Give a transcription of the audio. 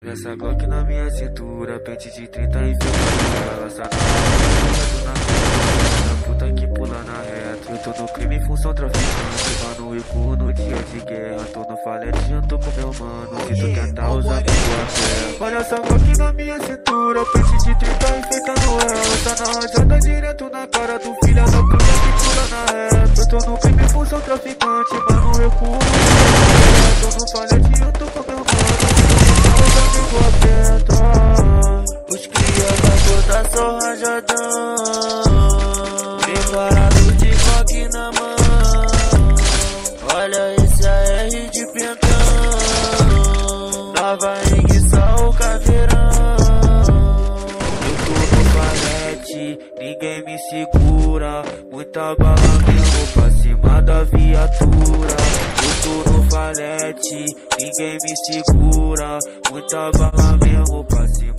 Essa Glock na minha cintura, pente de 30 e fica ela saca na puta que pula na reta. Eu tô no crime em função traficante, mano, e pulo no dia de guerra. Tô no falete, eu tô com meu mano, se tu tentar usar tua fé. Olha essa Glock na minha cintura, pente de 30 e fica no ela. Tá na rajada direto na cara do filho da puta que pula na reta. Eu tô no crime em função traficante, mano, eu pulo. Tô no falete, eu tô com meu mano. Os cria da gota só rajadão, preparado de coque na mão. Olha esse AR de pentão, nova enguiça o caveirão. Eu tô no palete, ninguém me segura, muita bala mesmo pra cima da viatura. Eu tô no falete, ninguém me segura, muita bala mesmo pra cima.